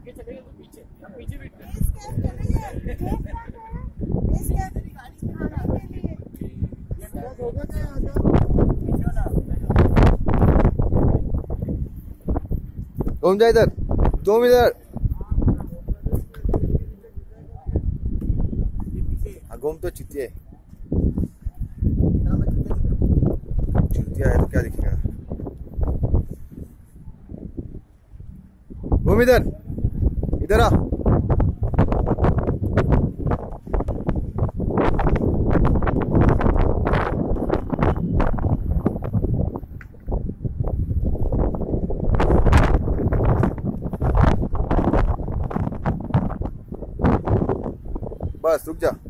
आगे चलेगा तो पीछे, हम पीछे बैठ घूम जा इधर, तुम इधर घूम तो चुतिया है तो क्या दिखेगा। घूम इधर, इधर आ। बस रुक जा।